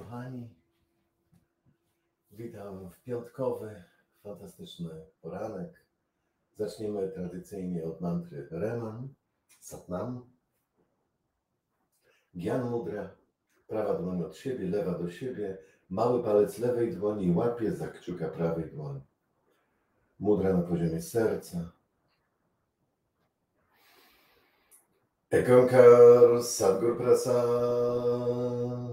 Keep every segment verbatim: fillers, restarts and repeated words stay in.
kochani, witam w piątkowy, fantastyczny poranek. Zaczniemy tradycyjnie od mantry Reman, Satnam. Gyan Mudra, prawa dłoń od siebie, lewa do siebie, mały palec lewej dłoni łapie za kciuka prawej dłoni. Mudra na poziomie serca. Ekankar Sadgur Prasad.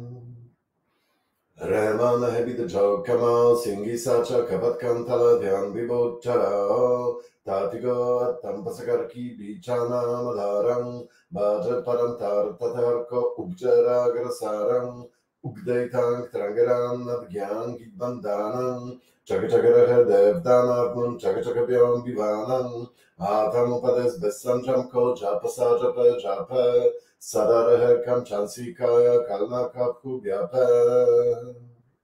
Remana Hebida Jokama Singi Sacha Kapatkantala Dhyan Vibhochara Tatigo Attampasakarki Bichana Madharang Bhaja Parantar Tatarko Ubjara Grasaram Ugdaitang Trangaran Nadgyan Gidbandanam Chakachakaraha Devdanavman Chakachakabhyam Vivanam Atamupades Besanjamko Japasa Japa Japa Sadaraha Kamchansikaya Kalnakapku Vyapa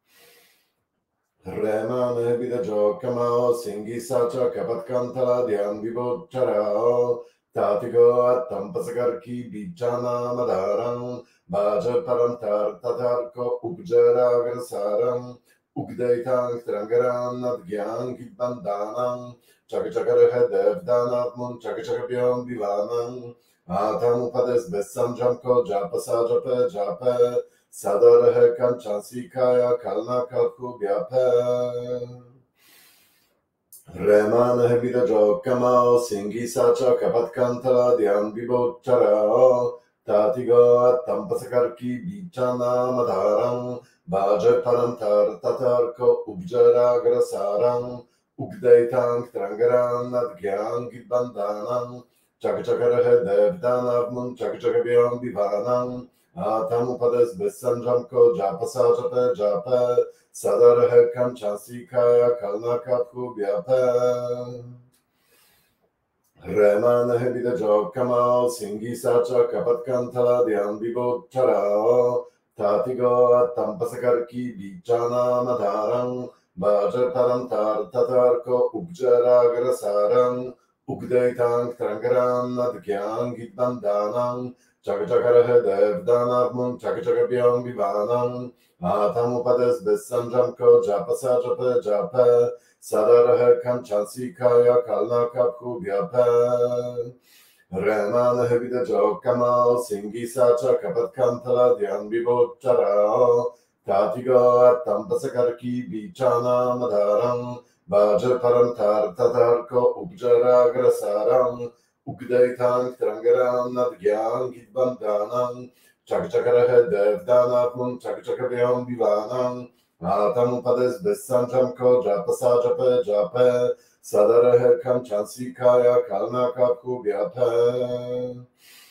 Remane Vida Jokama Singi Sacha Kapatkantala Dhyan Vibhochara Tatigo Attampasakarki Bichana Madharang Bhaja Parantar Tatarko Ubjara Grasaram Ugdaitang Trangaran Nadgyan Gidbandanam Chakachakaraha Devdanavman Chakachakabhyam Vivanam Atamupades Besanjamko Japasa Japa Japa Sadaraha Kamchansikaya Kalnakapku Vyapa Remana Vida Jokama Singi Sacha Kapatkantala Dhyan Vibhochara Tatigo Attampasakarki Bichana Madharang Bhaja Parantar Tatarko Ubjara Grasaram Ugdaitang Trangaran Nadgyan Gidbandanam Chakachakaraha Devdanavman Chakachakabhyam Vivanam Atamupades Besanjamko Japasa Japa Japa Sadaraha Kamchansikaya Kalnakapku Vyapa Remana Hebida Jokama Singi Sacha Kapatkantala Dhyan Vibhochara Tatigo Attampasakarki Bichana Madharang Bhaja Parantar Tatarko Ubjara Grasaram Ugdaitang Trangaran Nadgyan Gidbandanam Chakachakaraha Devdanavman Chakachakabhyam Vivanam Atamupades Besanjamko Japasa Japa Japa Sadaraha Kamchansikaya Kalnakapku Vyapa Remana Hebida Jokama Singi Sacha Kapatkantala Dhyan Vibhochara Tatigo Attampasakarki Bichana Madharang Bhaja Parantar Tatarko Ubjara Grasaram Ugdaitang Trangaran Nadgyan Gidbandanam Chakachakaraha Devdanavman Chakachakabhyam Vivanam Atamupades Besanjamko Japasa Japa Japa Sadaraha Kamchansikaya Kalnakapku Vyapa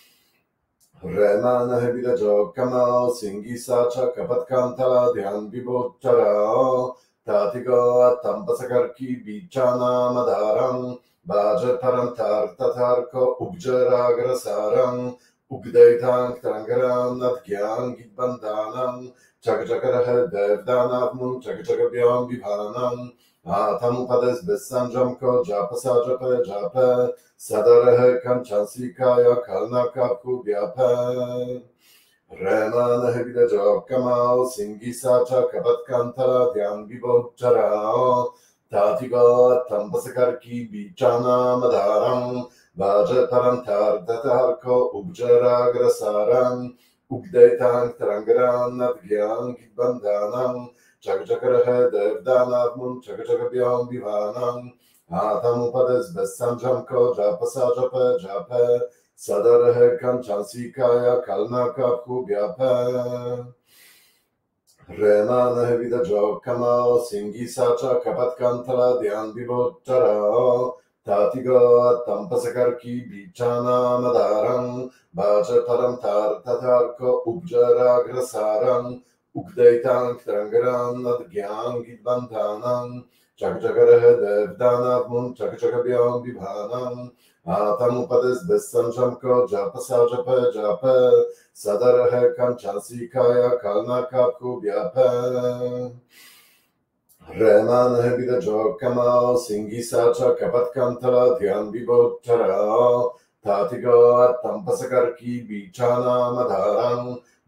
Remana Hebida Jokama Singi Sacha Kapatkantala Dhyan Vibhochara Tatigo Attampasakarki Bichana Madharang Bhaja Parantar Tatarko Ubjara Grasaram Ugdaitang Trangaran Nadgyan Gidbandanam Chakachakaraha Devdanavman Chakachakabhyam Vivanam Atamupades Besanjamko Japasa Japa Japa Sadaraha Kamchansikaya Kalnakapku Vyapa Remana Hebida Jokama Singi Sacha Kapatkantala Dhyan Vibhochara Tatigo Attampasakarki Bichana Madharang Bhaja Parantar Tatarko Ubjara Grasaram Ugdaitang Trangaran Nadgyan Gidbandanam Chakachakaraha Devdanavman Chakachakabhyam Vivanam Atamupades Besanjamko Japasa Japa Japa Sadaraha Kamchansikaya Kalnakapku Vyapa Remana Hebida Jokama Singi Sacha Kapatkantala Dhyan Vibhochara Tatigo Attampasakarki Bichana Madharang Bhaja Parantar Tatarko Ubjara Grasaram Ugdaitang Trangaran Nadgyan Gidbandanam Chakachakaraha Devdanavman Chakachakabhyam Vivanam Atamupades Besanjamko Japasa Japa Japa Sadaraha Kamchansikaya Kalnakapku Vyapa Remana Hebida Jokama Singi Sacha Kapatkantala Dhyan Vibhochara Tatigo Attampasakarki Bichana Madharang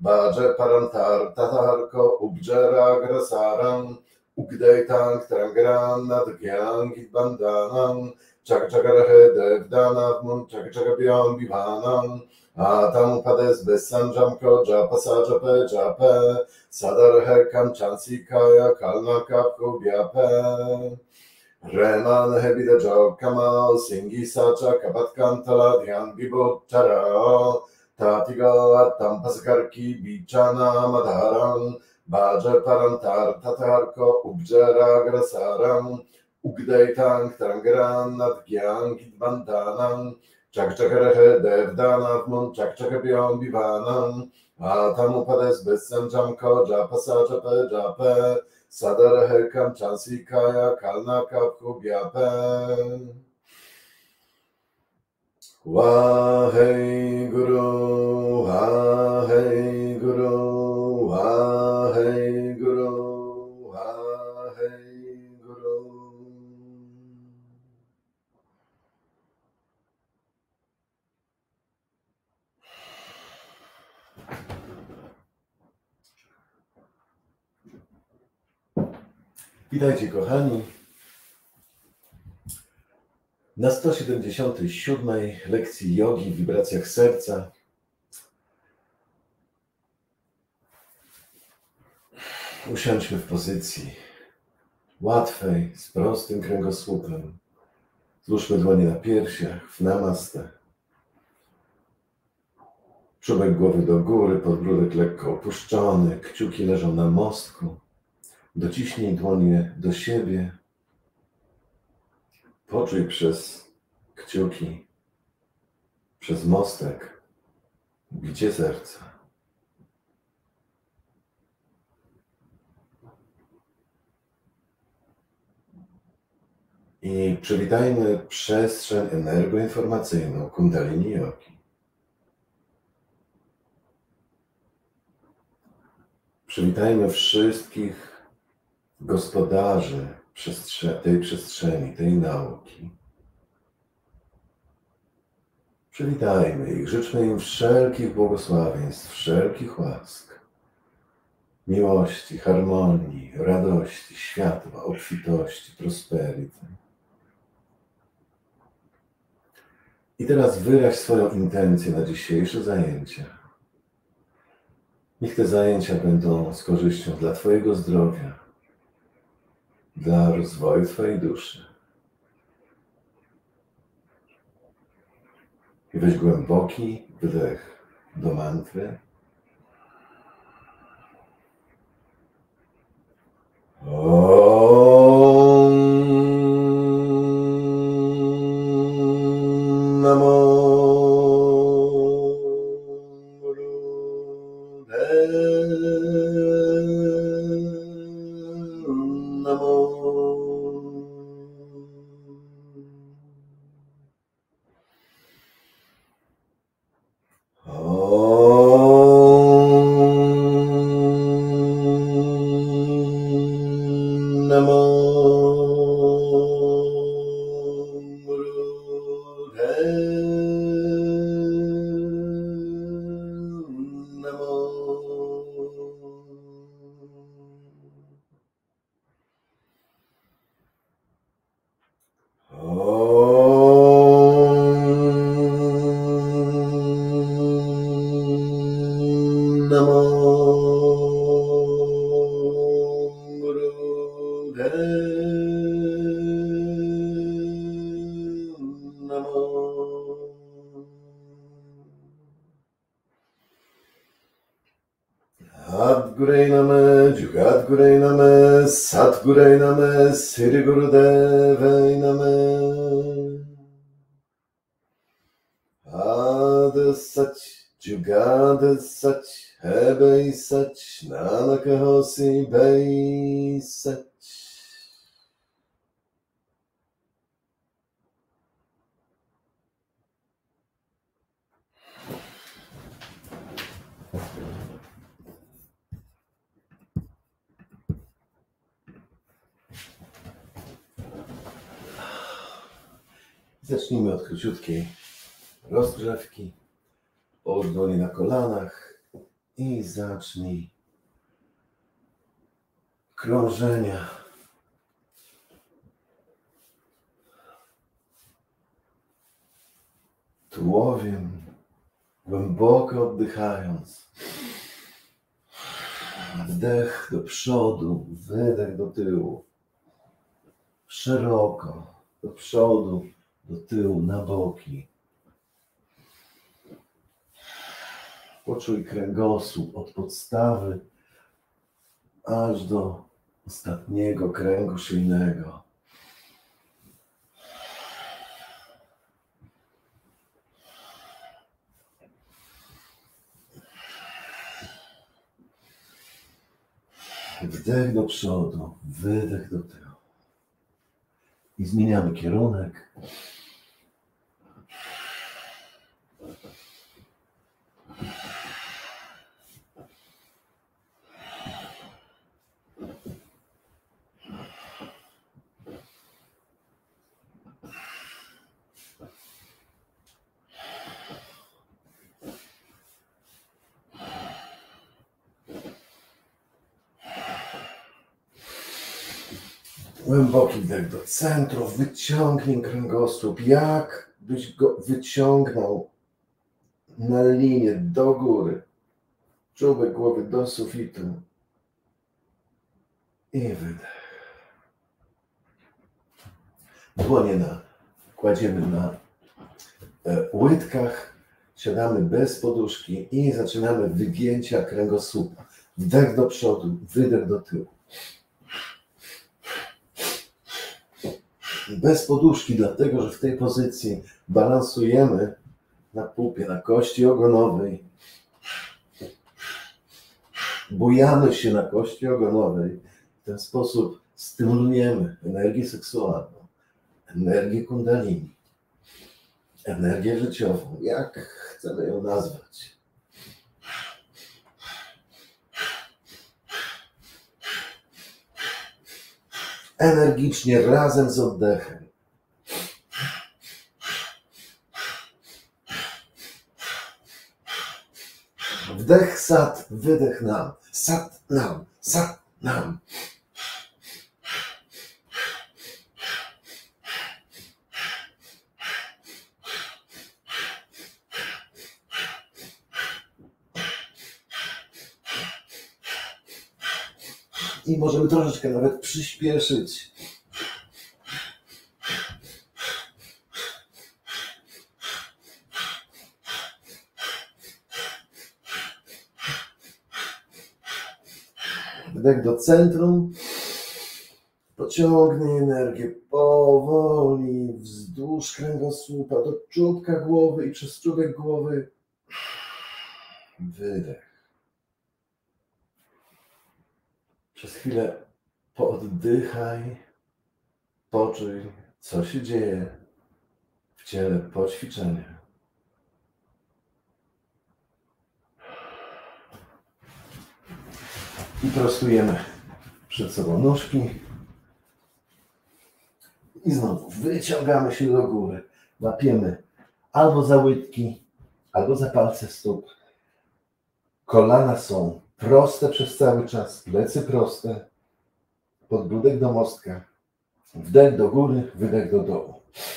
Baje parantar tatarko ubjara grasaram Ugdeitan Trangran Nadgyang Bandanam Chakchakarahe Devdanam Chakchakabhyam Vivanam Atam Pades Besanjamko Japasa Jape Jape Sadarhe Kanchansikaya Kalnakapko Vyape Reman Hebida Jog Kamal Singi Sacha Kabatkantala Dhyan Vibotara Tatigo Atam Pasakarki Bichana Madharam Baje parantar tatarko ubjara grasaram Ugdeitan Trangran Nadgyang Bandanam Chakchakarehe Devdanam Chakchakabhyam Vivanam Atamupades Besanjamko Japasa Jape Jape Sadarhe Kanchansikaya Kalnakapko Vyape Vahai Guru Vahai Guru Vahai Guru Vahai Guru. Witajcie kochani na sto siedemdziesiątej siódmej lekcji jogi w wibracjach serca. Usiądźmy w pozycji łatwej, z prostym kręgosłupem. Złóżmy dłonie na piersiach w namaste. Czubek głowy do góry, podbródek lekko opuszczony, kciuki leżą na mostku. Dociśnij dłonie do siebie. Poczuj przez kciuki, przez mostek bicie serca. I przywitajmy przestrzeń energoinformacyjną Kundalini Jogi. Przywitajmy wszystkich gospodarzy tej przestrzeni, tej nauki. Przywitajmy ich, życzmy im wszelkich błogosławieństw, wszelkich łask, miłości, harmonii, radości, światła, obfitości, prosperity. I teraz wyraź swoją intencję na dzisiejsze zajęcia. Niech te zajęcia będą z korzyścią dla Twojego zdrowia, dla rozwoju Twojej duszy. I weź głęboki wdech do mantry. Om Namo Sadgurei Namah, Jugadgurei Namah, Satgurei Namah, Sri Gurudevai Namah. Ad Sach, Jugad Sach, Hebei Sach, Nanaka Hosi Bei Sach. Zacznijmy od króciutkiej rozgrzewki. Połóż dłonie na kolanach, i zacznij krążenia tułowiem, głęboko oddychając. Wdech do przodu, wydech do tyłu. Szeroko do przodu, do tyłu, na boki. Poczuj kręgosłup od podstawy aż do ostatniego kręgu szyjnego. Wdech do przodu, wydech do tyłu. I zmieniamy kierunek. Głęboki wdech do centrum, wyciągnij kręgosłup, jak byś go wyciągnął na linię do góry, czubek głowy do sufitu i wydech. Dłonie na, kładziemy na e, łydkach, siadamy bez poduszki i zaczynamy wygięcia kręgosłupa. Wdech do przodu, wydech do tyłu. Bez poduszki, dlatego że w tej pozycji balansujemy na pupie, na kości ogonowej. Bujamy się na kości ogonowej. W ten sposób stymulujemy energię seksualną, energię kundalini, energię życiową, jak chcemy ją nazwać. Energicznie, razem z oddechem. Wdech sat, wydech nam. Sat nam, sat nam. I możemy troszeczkę nawet przyspieszyć. Wdech do centrum. Pociągnij energię powoli wzdłuż kręgosłupa do czubka głowy i przez czubek głowy. Wydech. Przez chwilę pooddychaj, poczuj, co się dzieje w ciele po ćwiczeniu. I prostujemy przed sobą nóżki. I znowu wyciągamy się do góry. Łapiemy albo za łydki, albo za palce stóp. Kolana są proste przez cały czas, plecy proste, podbródek do mostka, wdech do góry, wydech do dołu.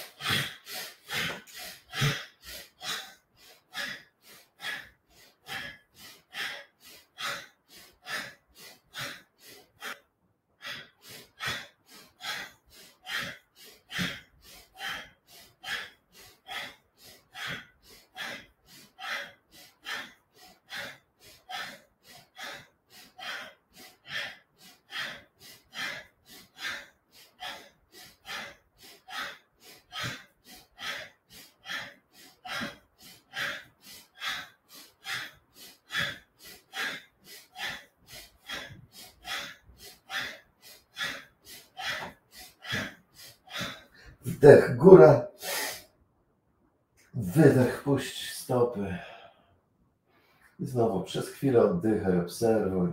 Wdech góra, wydech puść stopy. I znowu przez chwilę oddychaj, obserwuj.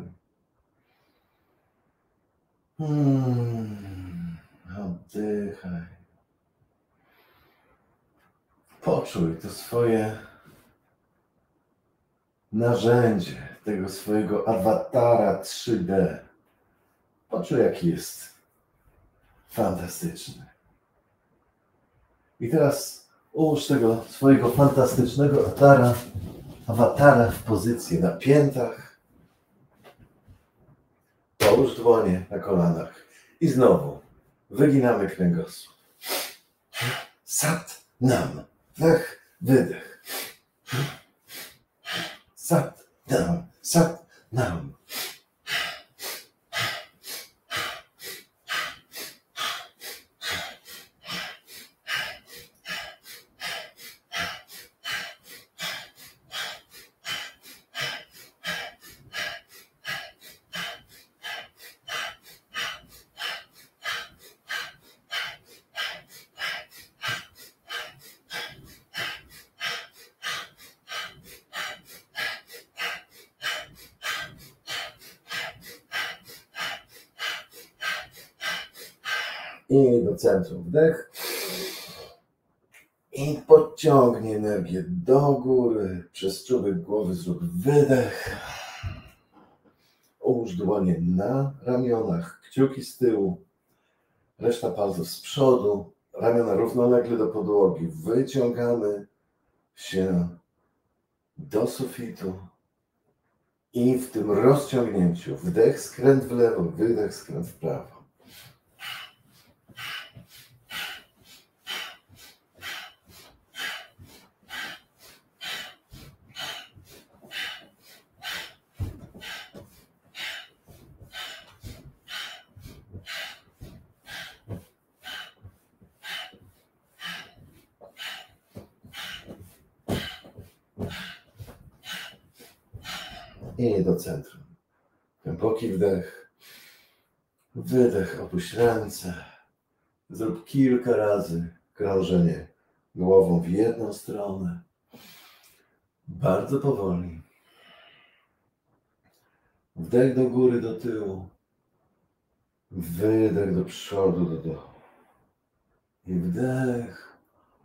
Hmm, oddychaj. Poczuj to swoje narzędzie, tego swojego awatara trzy D. Poczuj, jaki jest fantastyczny. I teraz ułóż tego swojego fantastycznego awatara, awatara w pozycji na piętach. Połóż dłonie na kolanach. I znowu wyginamy kręgosłup. Sat, nam. Wdech, wydech. Sat, nam. Sat, nam. I do centrum wdech. I podciągnij energię do góry. Przez czubek głowy zrób wydech. Ułóż dłonie na ramionach, kciuki z tyłu, reszta palców z przodu, ramiona równolegle do podłogi. Wyciągamy się do sufitu i w tym rozciągnięciu wdech, skręt w lewo, wydech, skręt w prawo. I do centrum. Głęboki wdech. Wydech, opuść ręce. Zrób kilka razy krążenie głową w jedną stronę. Bardzo powoli. Wdech do góry, do tyłu. Wydech do przodu, do dołu. I wdech.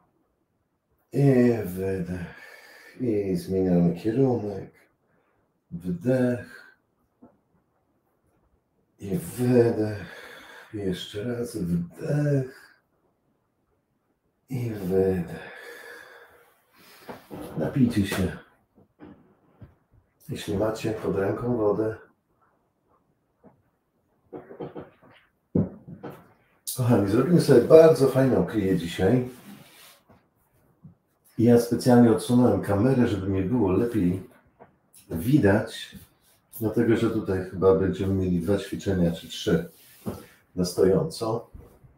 I wydech. I zmieniamy kierunek. Wdech i wydech. I jeszcze raz wdech i wydech. Napijcie się, jeśli macie pod ręką wodę. Kochani, zrobimy sobie bardzo fajną kryję dzisiaj. I ja specjalnie odsunąłem kamerę, żeby mnie było lepiej widać, dlatego że tutaj chyba będziemy mieli dwa ćwiczenia czy trzy na stojąco.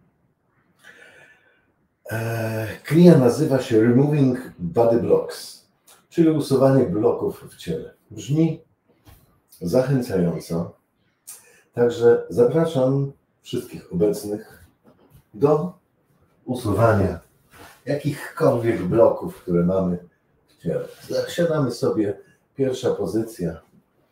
Kryja nazywa się Removing Body Blocks, czyli usuwanie bloków w ciele. Brzmi zachęcająco. Także zapraszam wszystkich obecnych do usuwania jakichkolwiek bloków, które mamy w ciele. Siadamy sobie. Pierwsza pozycja,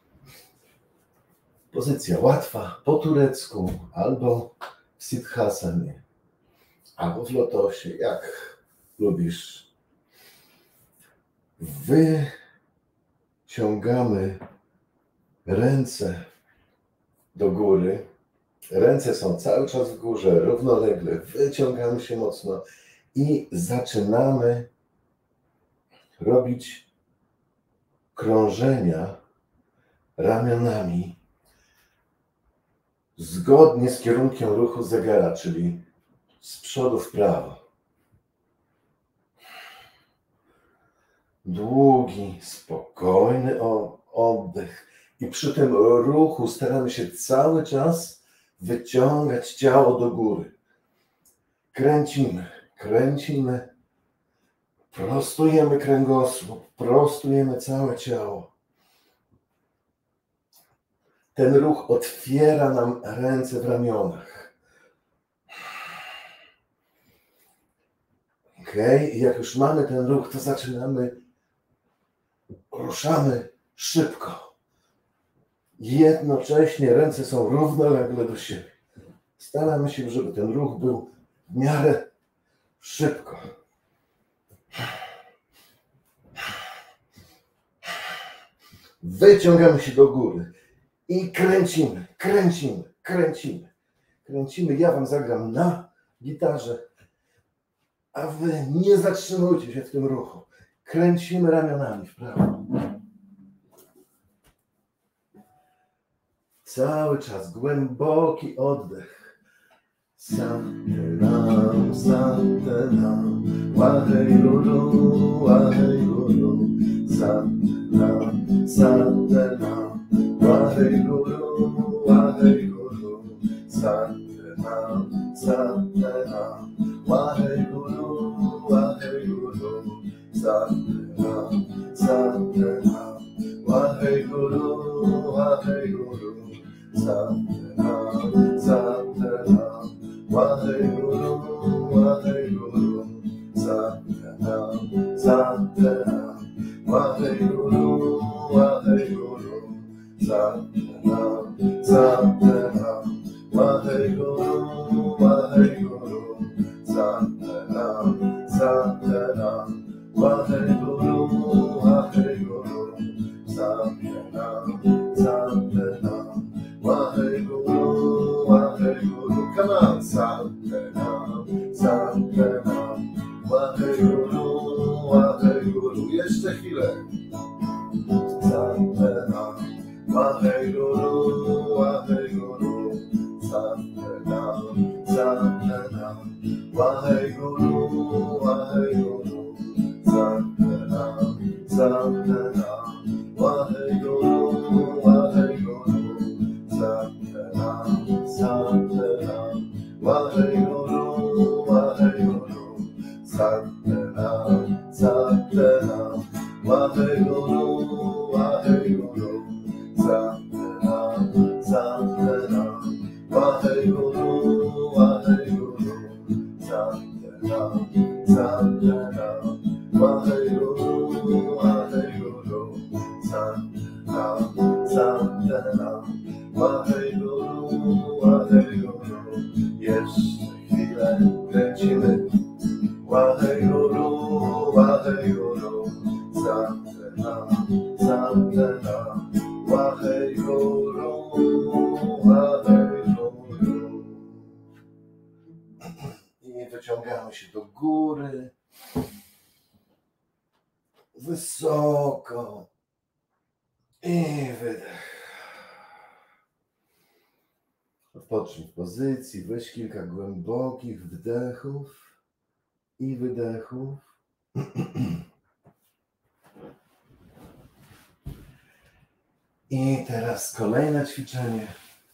pozycja łatwa, po turecku, albo w Siddhasanie, albo w lotosie, jak lubisz. Wyciągamy ręce do góry, ręce są cały czas w górze, równolegle, wyciągamy się mocno i zaczynamy robić krążenia ramionami zgodnie z kierunkiem ruchu zegara, czyli z przodu w prawo. Długi, spokojny oddech i przy tym ruchu staramy się cały czas wyciągać ciało do góry. Kręcimy, kręcimy. Prostujemy kręgosłup, prostujemy całe ciało. Ten ruch otwiera nam ręce w ramionach. Ok, i jak już mamy ten ruch, to zaczynamy, ruszamy szybko. Jednocześnie ręce są równolegle do siebie. Staramy się, żeby ten ruch był w miarę szybko. wyciągamy się do góry i kręcimy, kręcimy, kręcimy, kręcimy. Ja wam zagram na gitarze, a wy nie zatrzymujcie się w tym ruchu. Kręcimy ramionami w prawo. Cały czas głęboki oddech. Santelam, santelam, wahej guru, wahej guru. Santelam, santelam, wahej guru, wahej guru. Santelam, santelam, wahej guru, wahej guru. Santelam, santelam, wahej guru, wahej guru. Santelam, santelam, wahey guru, wahey guru. Santelam, santelam, wahey guru, wahey guru. Santelam, santelam, wahey guru, wahey guru. Santelam, santelam, wahey guru, wahey guru. Santelam, santelam, wahey guru, wahey guru. Come on, santelam, santelam, wahey guru, wahey guru. Jeszcze chwilę. Santelam, wahey guru, wahey guru. Santelam, santelam, wahey guru, wahey guru. Santelam, santelam, wahey guru, wahey guru. Santelam, santelam, wahey guru, wahey guru. Santelam, santelam, wahey guru, wahey guru. Santelam, santelam, wahey guru, wahey guru. Santelam, santelam, wahey guru, wahey guru. Santelam, santelam, wahey guru, wahey guru. Jeszcze chwilę kręcimy. Wahey guru, wahey guru. Santelam, santelam, wahey guru, wahey guru. I wyciągamy się do góry. Wysoko. I wydech. Odpocznij w pozycji, weź kilka głębokich wdechów i wydechów. I teraz kolejne ćwiczenie.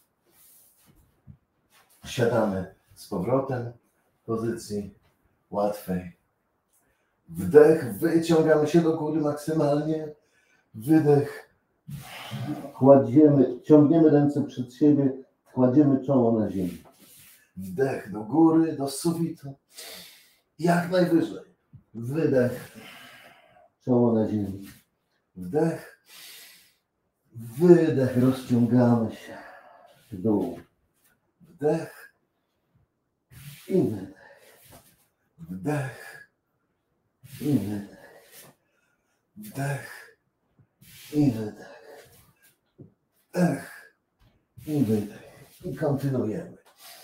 Siadamy z powrotem w pozycji łatwej. Wdech, wyciągamy się do góry maksymalnie. Wydech. Kładziemy, ciągniemy ręce przed siebie, kładziemy czoło na ziemi. Wdech do góry, do sufitu. Jak najwyżej. Wydech. Czoło na ziemi. Wdech. Wydech. Rozciągamy się w dół. Wdech. I wydech. Wdech. I wydech. Wdech. I wydech. Wdech. I wydech. I kontynuujemy.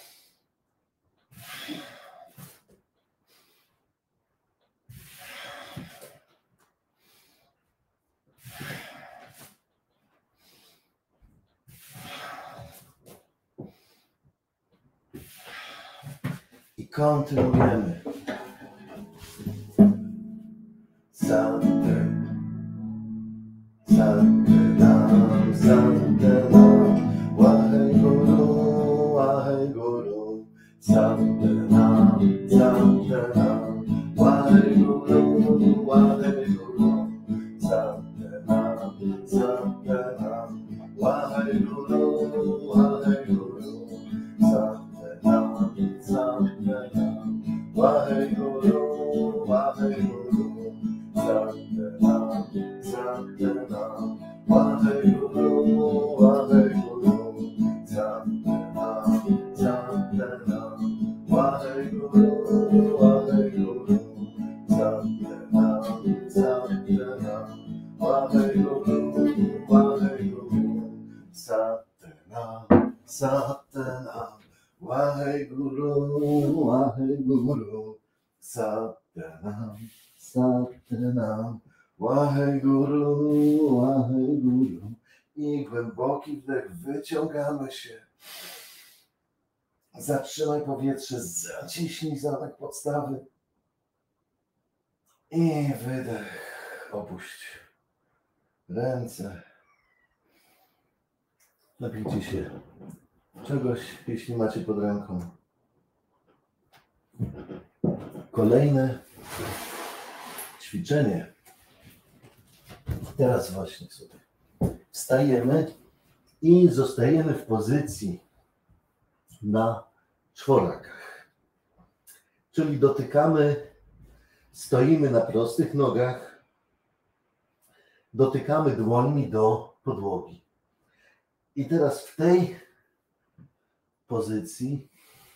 I kontynuujemy. Santelam, santelam, santelam, wahey guru, wahey guru. Santelam, santelam, wahey guru, wahey guru. Santelam, santelam, wahey guru, wahey guru. Santelam, santelam, wahey Guru, Satnam, Satnam, Waheguru, Waheguru. I głęboki wdech, wyciągamy się. Zatrzymaj powietrze, zaciśnij zamek podstawy. I wydech, opuść ręce. Napijcie się czegoś, jeśli macie pod ręką. Kolejne ćwiczenie. Teraz właśnie sobie wstajemy i zostajemy w pozycji na czworakach. Czyli dotykamy, stoimy na prostych nogach, dotykamy dłońmi do podłogi. I teraz w tej pozycji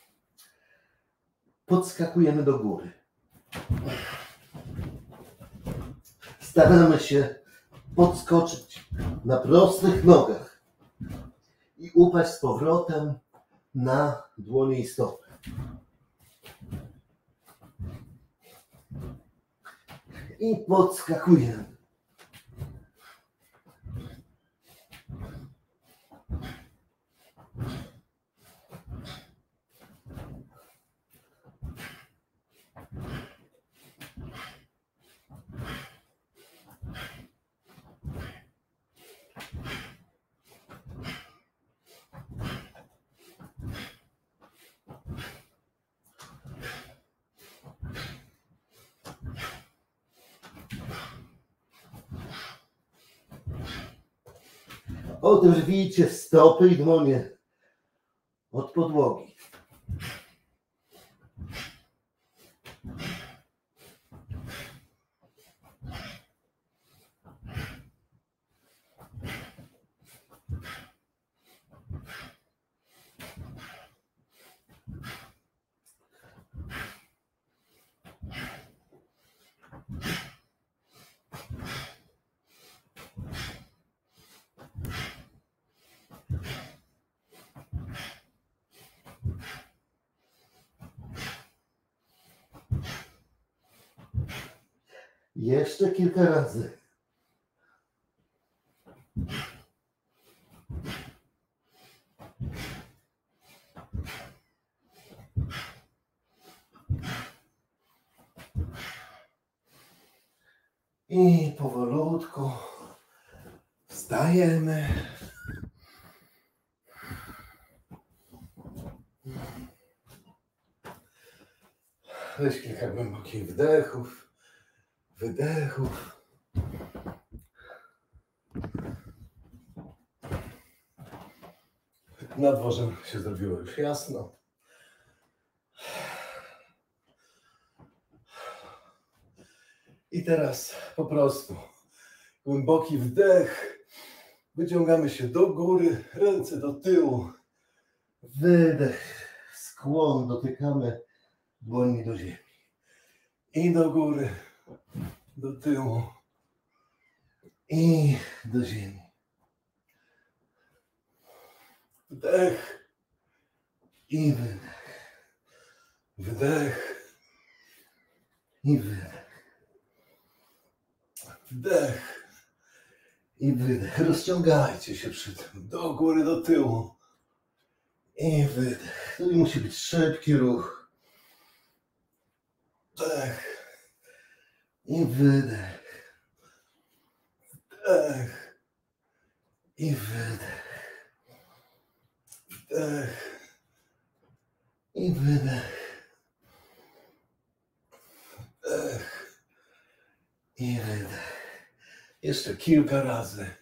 podskakujemy do góry. Staramy się podskoczyć na prostych nogach i upaść z powrotem na dłonie i stopy. I podskakujemy. Oderwijcie stopy i dłonie od podłogi. Jeszcze kilka razy. I powolutku wstajemy. Weź kilka głębokich wdechów, wydechów. Na dworze się zrobiło już jasno. I teraz po prostu głęboki wdech. Wyciągamy się do góry, ręce do tyłu. Wydech, skłon, dotykamy dłońmi do ziemi. I do góry, do tyłu. I do ziemi. Wdech i wydech. Wdech i wydech. Wdech i wydech. Rozciągajcie się przy tym. Do góry, do tyłu. I wydech. To musi być szybki ruch. Wdech i wydech. Wdech i wydech. Wdech i wydech. Wdech i wydech. Jeszcze kilka razy.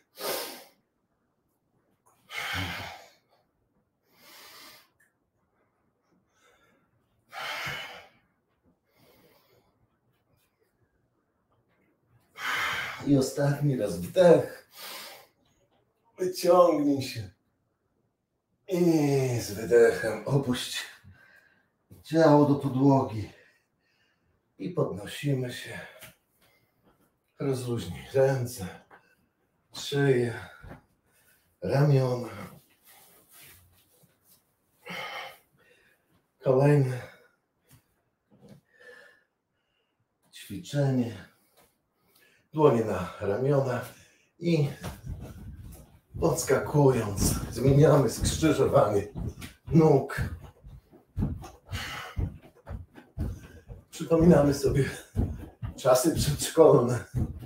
I ostatni raz wdech. Wyciągnij się. I z wydechem opuść ciało do podłogi. I podnosimy się. Rozluźnij ręce, szyję, ramiona. Kolejne ćwiczenie. Dłonie na ramiona i podskakując zmieniamy skrzyżowanie nóg. Przypominamy sobie czasy przedszkolne.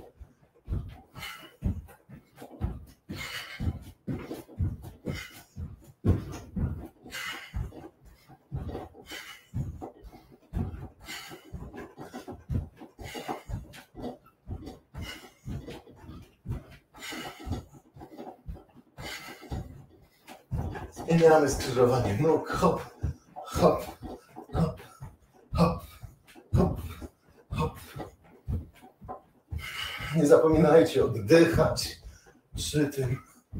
Zmieniamy skrzyżowanie nóg. Hop, hop, hop, hop, hop, hop. Nie zapominajcie oddychać przy tym.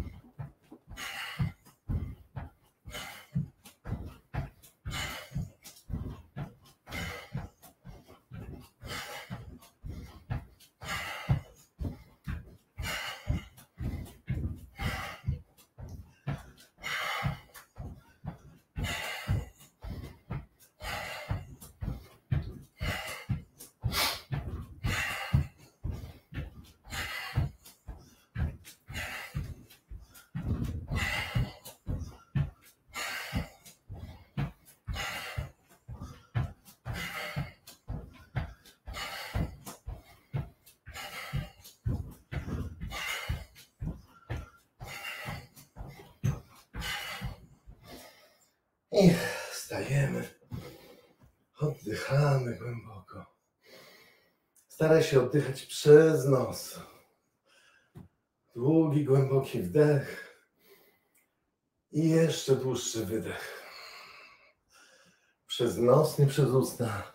I wstajemy, oddychamy głęboko. Staraj się oddychać przez nos. Długi, głęboki wdech i jeszcze dłuższy wydech. Przez nos, nie przez usta.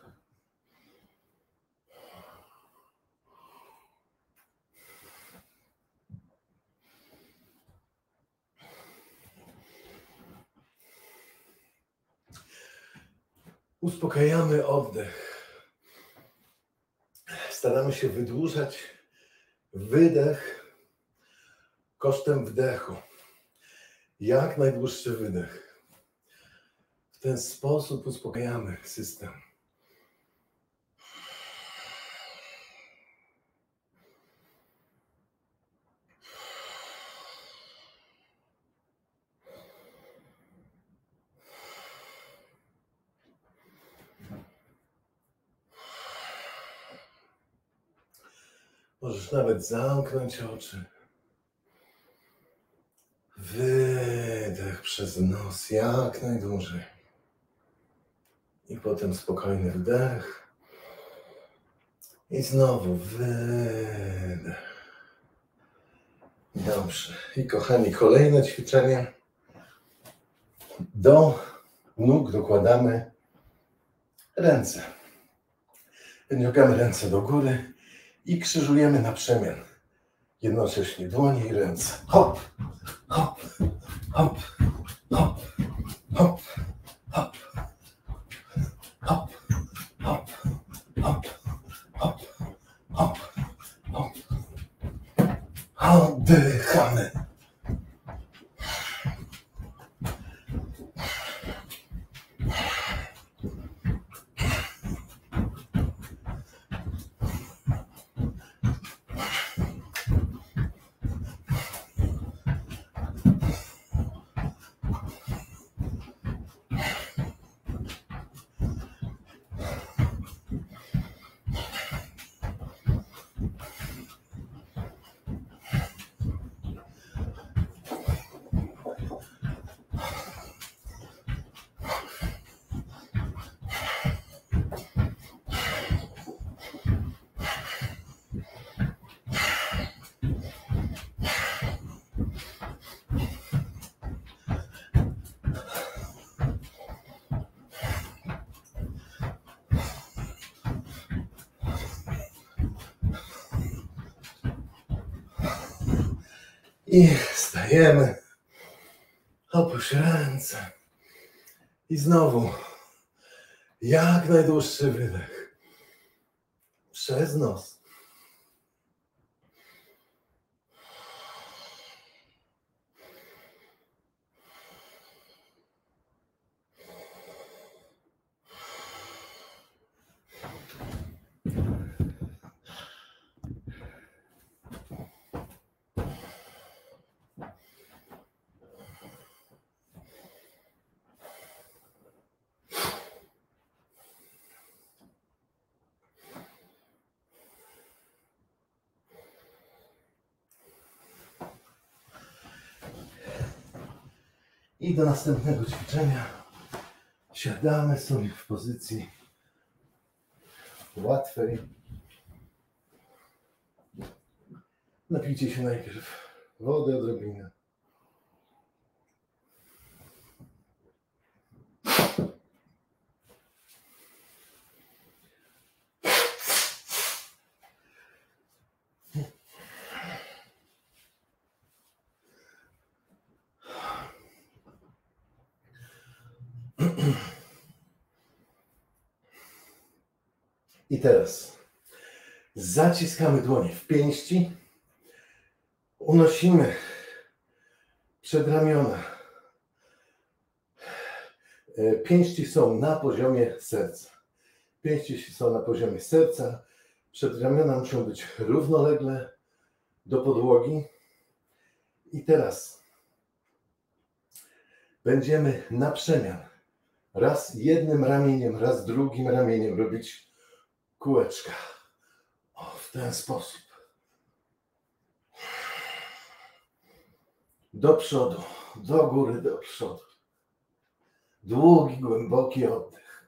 Uspokajamy oddech. Staramy się wydłużać wydech kosztem wdechu. Jak najdłuższy wydech. W ten sposób uspokajamy system. Możesz nawet zamknąć oczy. Wydech przez nos jak najdłużej. I potem spokojny wdech. I znowu wydech. Dobrze. I kochani, kolejne ćwiczenie. Do nóg dokładamy ręce. Wyciągamy ręce do góry i krzyżujemy na przemian. Jednocześnie dłonie i ręce. Hop, hop, hop, hop, hop, hop, hop, hop, hop, hop, hop, hop. Oddychamy. I wstajemy, opuść ręce i znowu jak najdłuższy wydech przez nos. I do następnego ćwiczenia siadamy sobie w pozycji łatwej. Napijcie się najpierw wody odrobinę. I teraz zaciskamy dłonie w pięści, unosimy przed ramiona. Pięści są na poziomie serca. Pięści są na poziomie serca. Przed ramiona muszą być równolegle do podłogi. I teraz będziemy na przemian. Raz jednym ramieniem, raz drugim ramieniem robić kółeczka. O, w ten sposób. Do przodu, do góry, do przodu. Długi, głęboki oddech.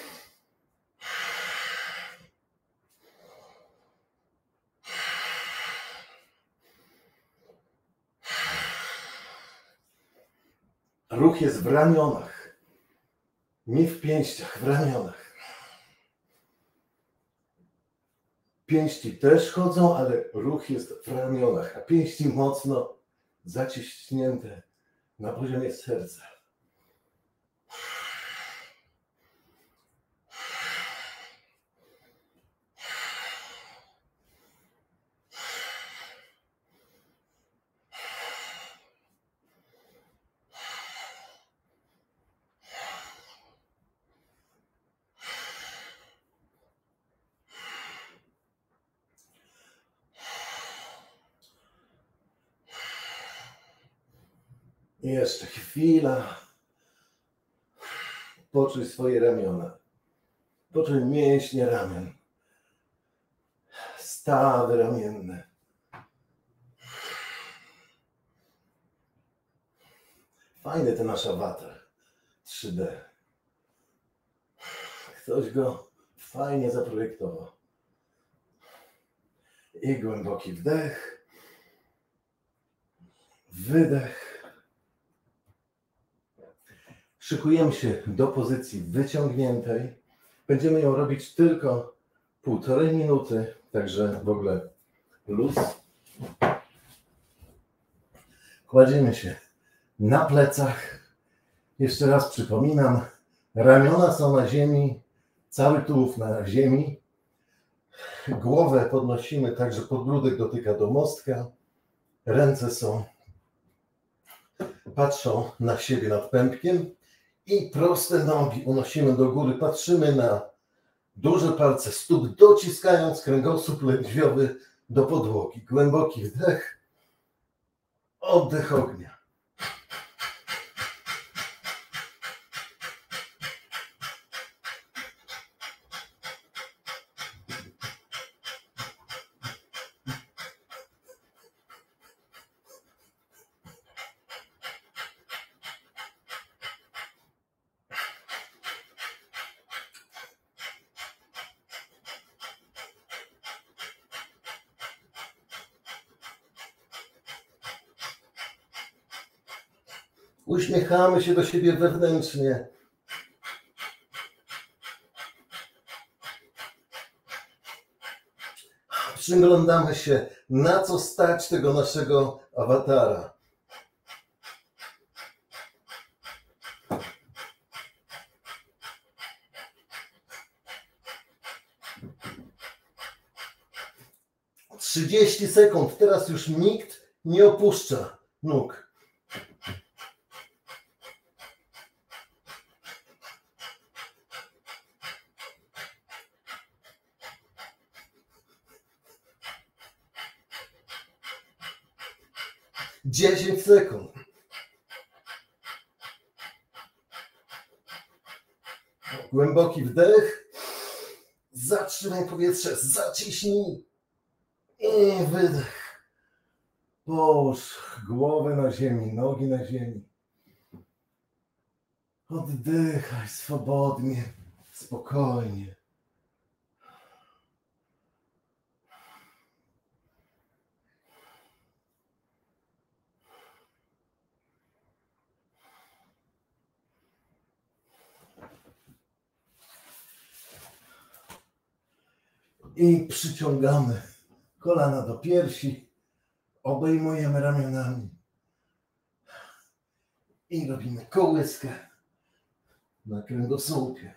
Ruch jest w ramionach, nie w pięściach, w ramionach. Pięści też chodzą, ale ruch jest w ramionach, a pięści mocno zaciśnięte na poziomie serca. I jeszcze chwila. Poczuj swoje ramiona. Poczuj mięśnie ramion. Stawy ramienne. Fajny ten nasz awatar trzy D. Ktoś go fajnie zaprojektował. I głęboki wdech. Wydech. Szykujemy się do pozycji wyciągniętej. Będziemy ją robić tylko półtorej minuty, także w ogóle luz. Kładziemy się na plecach. Jeszcze raz przypominam, ramiona są na ziemi, cały tułów na ziemi. Głowę podnosimy tak, że podbródek dotyka do mostka. Ręce są, patrzą na siebie nad pępkiem. I proste nogi unosimy do góry, patrzymy na duże palce stóp, dociskając kręgosłup lędźwiowy do podłogi. Głęboki wdech, oddech ognia. Uśmiechamy się do siebie wewnętrznie. Przyglądamy się, na co stać tego naszego awatara. trzydzieści sekund. Teraz już nikt nie opuszcza nóg. dziesięć sekund. Głęboki wdech. Zatrzymaj powietrze. Zaciśnij. I wydech. Połóż głowę na ziemi, nogi na ziemi. Oddychaj swobodnie, spokojnie. I przyciągamy kolana do piersi, obejmujemy ramionami i robimy kołyskę na kręgosłupie.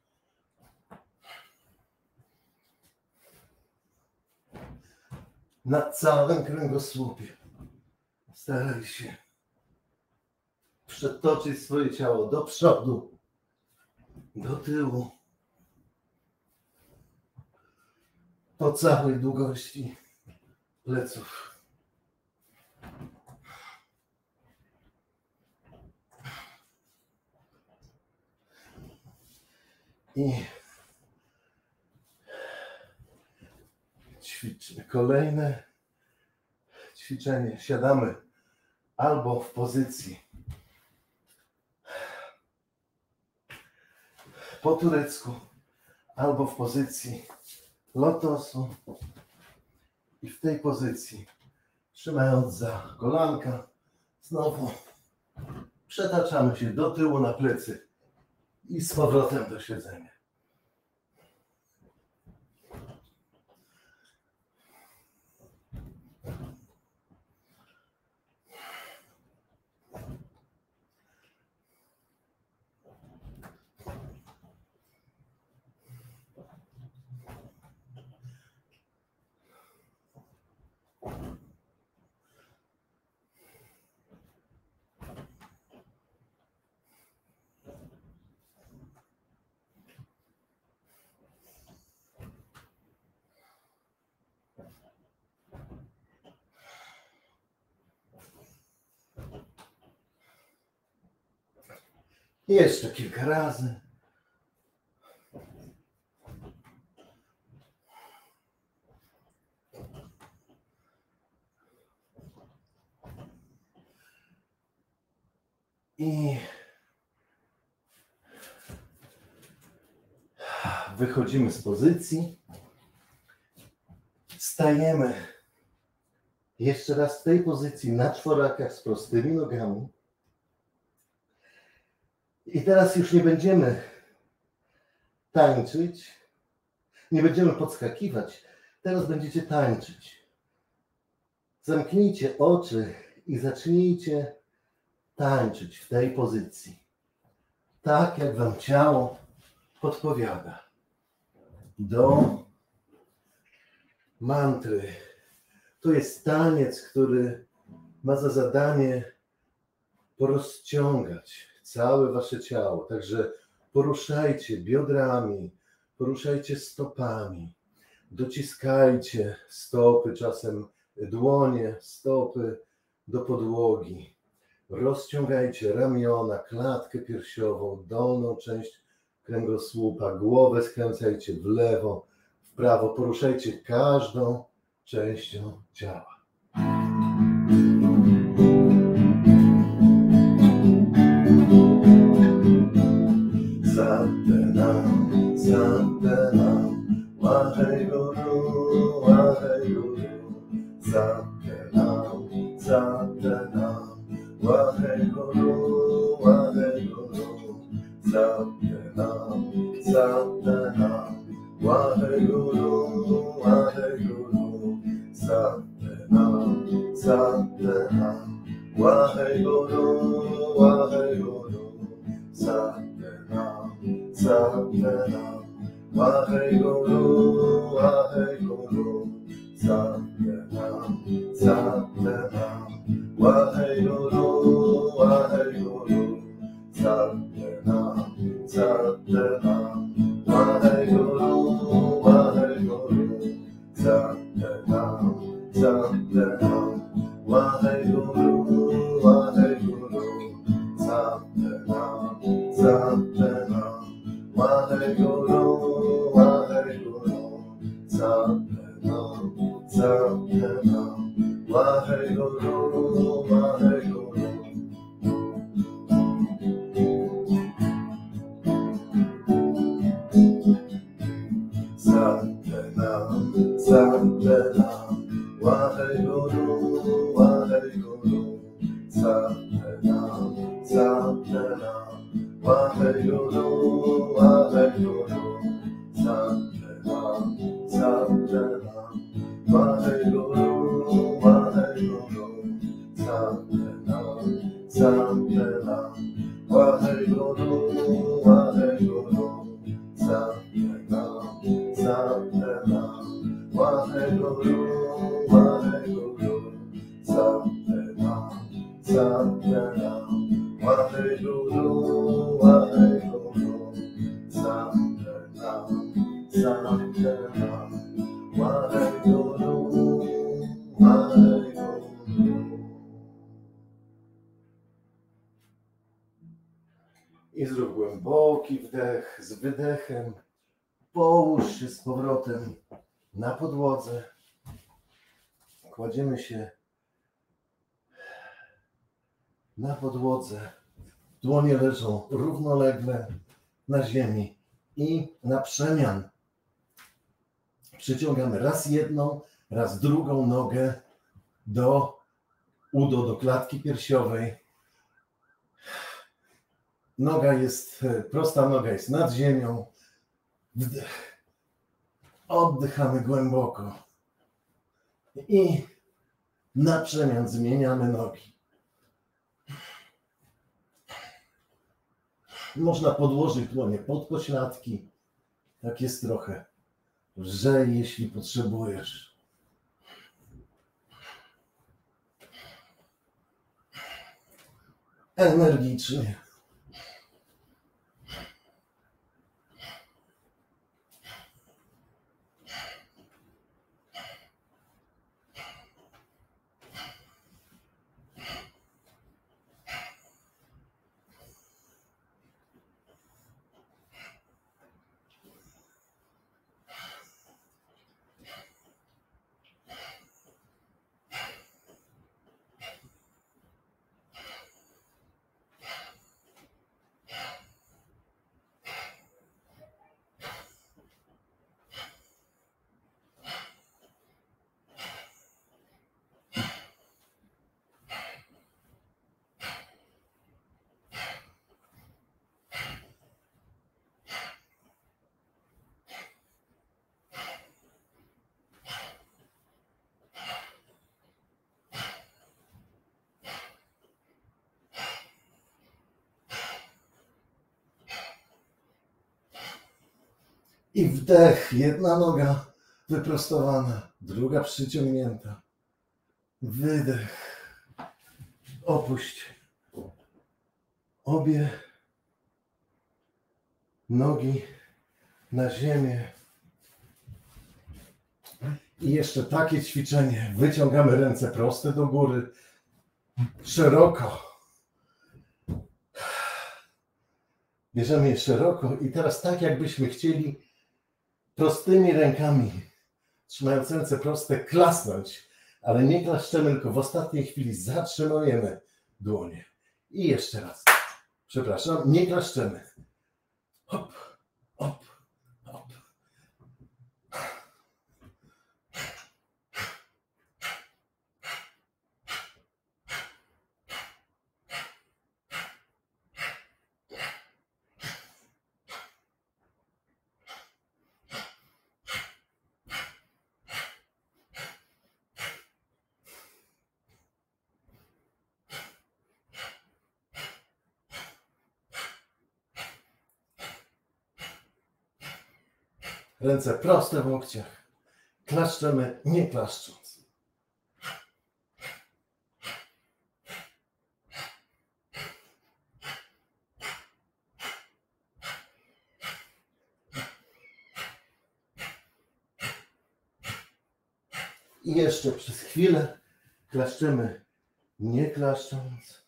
Na całym kręgosłupie staraj się przetoczyć swoje ciało do przodu, do tyłu, po całej długości pleców. I ćwiczmy kolejne ćwiczenie. Siadamy albo w pozycji po turecku, albo w pozycji lotosu. I w tej pozycji, trzymając za kolanka, znowu przetaczamy się do tyłu na plecy i z powrotem do siedzenia. Jeszcze kilka razy. I wychodzimy z pozycji. Stajemy jeszcze raz w tej pozycji na czworakach z prostymi nogami. I teraz już nie będziemy tańczyć, nie będziemy podskakiwać, teraz będziecie tańczyć. Zamknijcie oczy i zacznijcie tańczyć w tej pozycji, tak jak wam ciało podpowiada. Do mantry. To jest taniec, który ma za zadanie porozciągać całe wasze ciało. Także poruszajcie biodrami, poruszajcie stopami, dociskajcie stopy, czasem dłonie, stopy do podłogi. Rozciągajcie ramiona, klatkę piersiową, dolną część kręgosłupa, głowę skręcajcie w lewo, w prawo. Poruszajcie każdą częścią ciała. Satnam, Satnam, Vaheguru, Vaheguru. Satnam, Satnam, Vaheguru, Vaheguru. Satnam, Satnam, Vaheguru, Vaheguru. Satnam, Satnam, Vaheguru, Vaheguru. Satnam, Satnam, Vaheguru, Vaheguru. Satnam, Satnam, Vaheguru, Vaheguru. Satnam, Satnam, Vaheguru, Vaheguru. Satnam, Satnam, Vaheguru, Vaheguru. Satnam, Satnam, Vaheguru, Vaheguru. Satnam, Satnam, Vaheguru, Vaheguru. Satnam, Waheguru, Waheguru, Satnam, Satnam, Waheguru, Waheguru, Satnam, Satnam, Waheguru, Waheguru, Satnam, Satnam, Waheguru, Waheguru, Satnam, Satnam, Waheguru, Waheguru, Satnam, Satnam, Waheguru, Waheguru, Satnam, Satnam, Waheguru, Waheguru. I zrób głęboki wdech z wydechem. Połóż się z powrotem na podłodze. Kładziemy się na podłodze. Dłonie leżą równolegle na ziemi i na przemian przyciągamy raz jedną, raz drugą nogę do udo, do klatki piersiowej. Noga jest, prosta noga jest nad ziemią. Wdech. Oddychamy głęboko. I na przemian zmieniamy nogi. Można podłożyć dłonie pod pośladki. Tak jest trochę lżej, jeśli potrzebujesz. Energicznie. I wdech, jedna noga wyprostowana, druga przyciągnięta. Wydech. Opuść obie nogi na ziemię. I jeszcze takie ćwiczenie. Wyciągamy ręce proste do góry, szeroko. Bierzemy je szeroko i teraz tak, jakbyśmy chcieli prostymi rękami, trzymając ręce proste, klasnąć, ale nie klaszczemy, tylko w ostatniej chwili zatrzymujemy dłonie. I jeszcze raz. Przepraszam, nie klaszczemy. Hop, hop, hop. Ręce proste w łokciach. Klaszczemy, nie klaszcząc. I jeszcze przez chwilę klaszczemy, nie klaszcząc.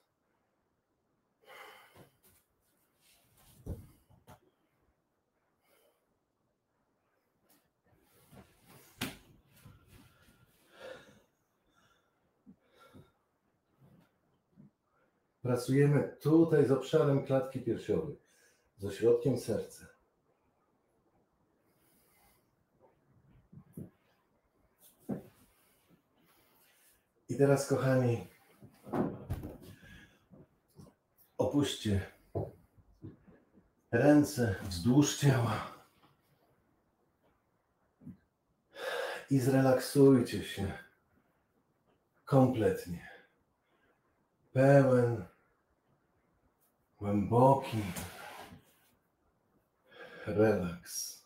Pracujemy tutaj z obszarem klatki piersiowej, z ośrodkiem serca. I teraz, kochani, opuśćcie ręce wzdłuż ciała i zrelaksujcie się kompletnie. Pełen, głęboki relaks.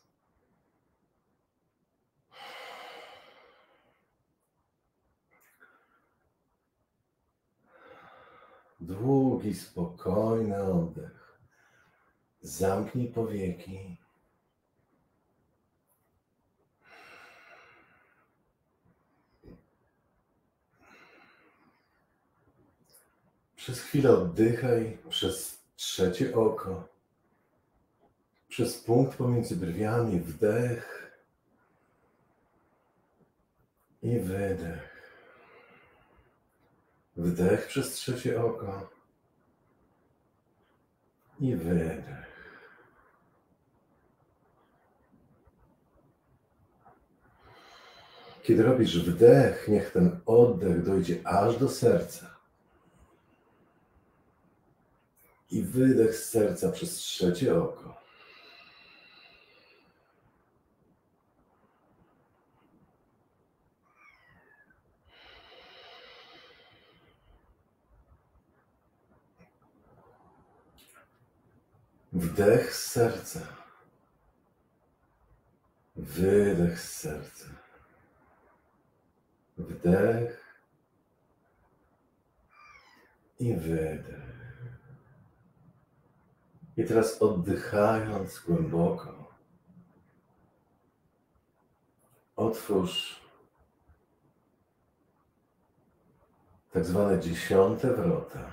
Długi, spokojny oddech. Zamknij powieki. Przez chwilę oddychaj przez trzecie oko. Przez punkt pomiędzy brwiami wdech i wydech. Wdech przez trzecie oko i wydech. Kiedy robisz wdech, niech ten oddech dojdzie aż do serca. I wydech z serca przez trzecie oko. Wdech z serca. Wydech z serca. Wdech i wydech. I teraz oddychając głęboko, otwórz tak zwane dziesiąte wrota.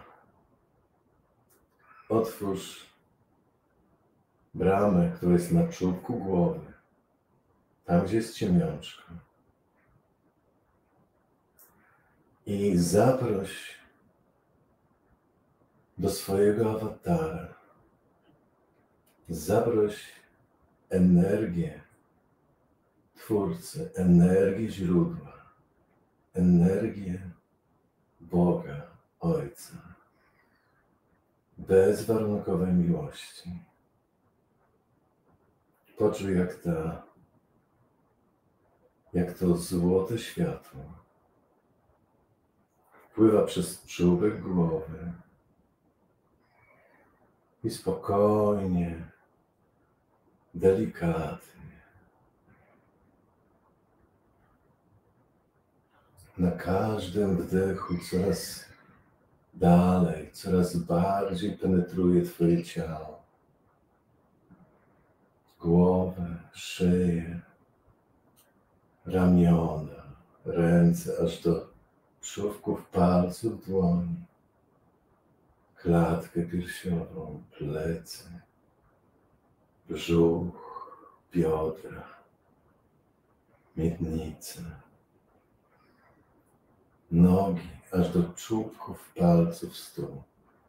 Otwórz bramę, która jest na czubku głowy, tam gdzie jest ciemiążka. I zaproś do swojego awatara. Zaproś energię Twórcy, energię źródła, energię Boga, Ojca, bezwarunkowej miłości. Poczuj, jak ta, jak to złote światło wpływa przez czubek głowy i spokojnie, delikatnie, na każdym wdechu coraz dalej, coraz bardziej penetruje Twoje ciało, głowę, szyję, ramiona, ręce, aż do czubków palców dłoni, klatkę piersiową, plecy, brzuch, biodra, miednicę, nogi, aż do czubków palców stóp.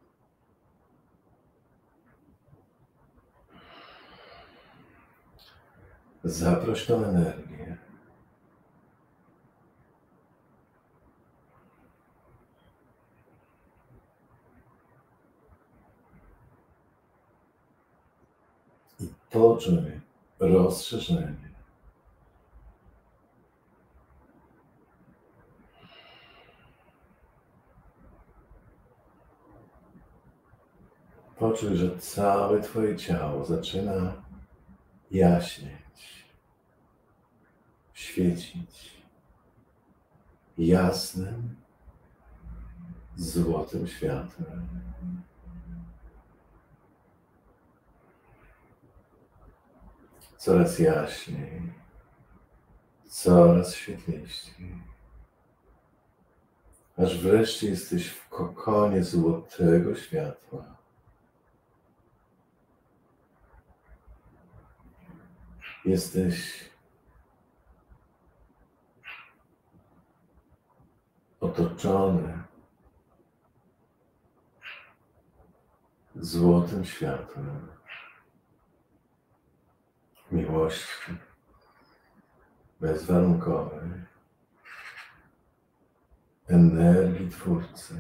Zaproś tą energię. I poczuj rozszerzenie. Poczuj, że całe Twoje ciało zaczyna jaśnieć, świecić jasnym, złotym światłem. Coraz jaśniej, coraz świetliściej, aż wreszcie jesteś w kokonie złotego światła. Jesteś otoczony złotym światłem miłości bezwarunkowej, energii Twórcy.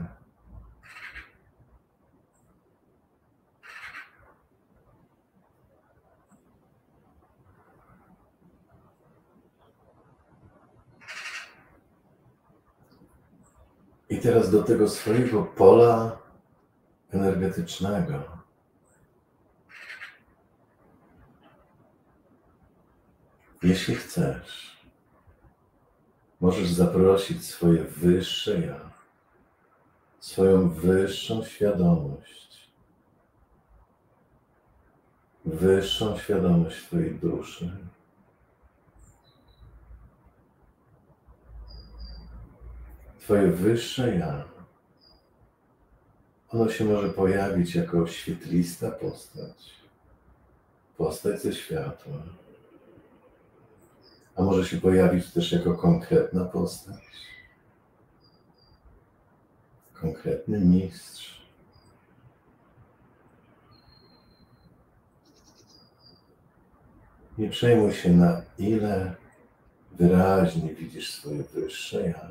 I teraz do tego swojego pola energetycznego jeśli chcesz, możesz zaprosić swoje wyższe ja, swoją wyższą świadomość, wyższą świadomość Twojej duszy, Twoje wyższe ja. Ono się może pojawić jako świetlista postać, postać ze światła, a może się pojawić też jako konkretna postać, konkretny mistrz. Nie przejmuj się, na ile wyraźnie widzisz swoje wyższe ja.